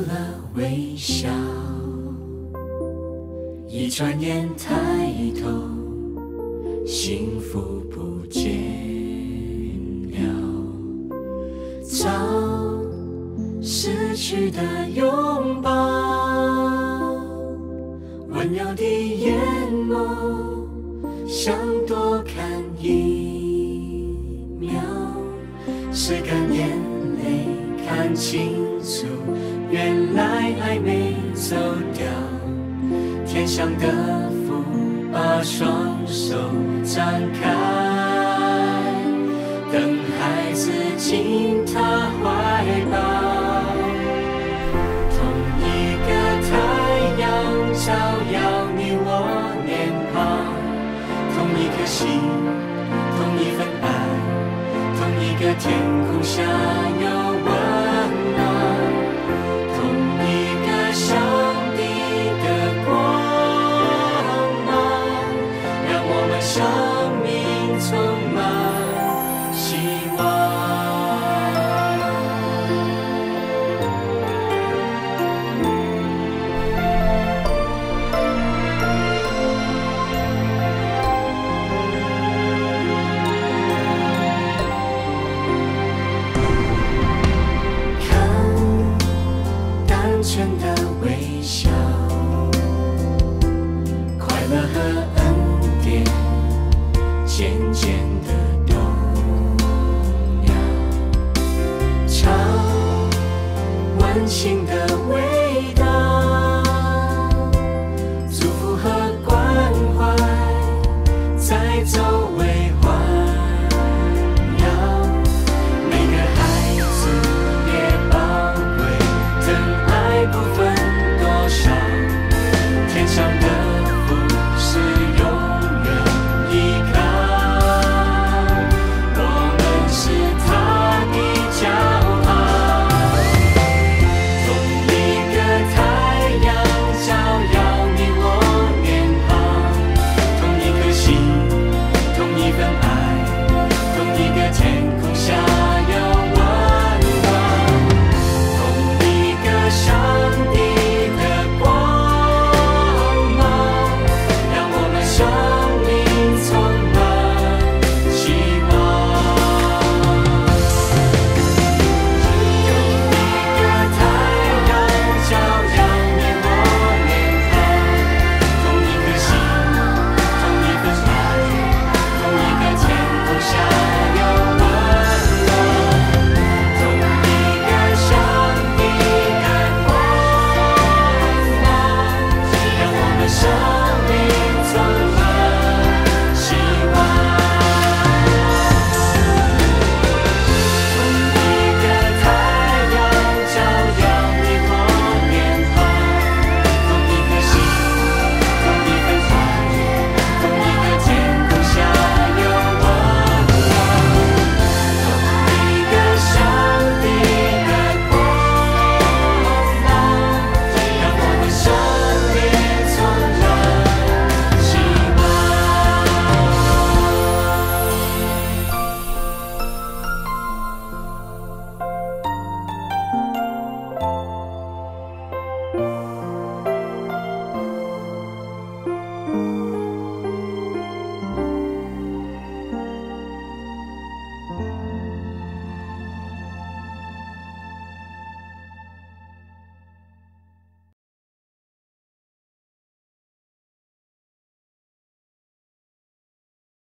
了微笑，一转眼抬头，幸福不见了。早失去的拥抱，温柔的眼眸，想多看一秒，拭干眼泪，看清楚，原来爱没走掉。天上的福，把双手张开，等孩子进他怀抱。同一个太阳照耀你我脸庞，同一颗心，同一份爱，同一个天空下有温暖，同一个上帝的光芒，让我们生命充满希望。单纯的微笑，快乐和恩典渐渐的动摇，尝温馨的味